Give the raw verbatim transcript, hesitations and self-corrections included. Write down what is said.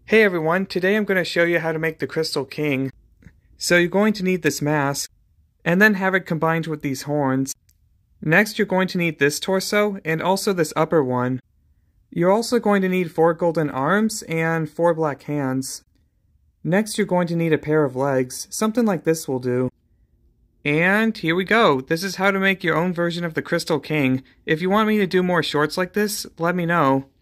Hey everyone, today I'm going to show you how to make the Crystal King. So you're going to need this mask, and then have it combined with these horns. Next you're going to need this torso, and also this upper one. You're also going to need four golden arms, and four black hands. Next you're going to need a pair of legs, something like this will do. And here we go, this is how to make your own version of the Crystal King. If you want me to do more shorts like this, let me know.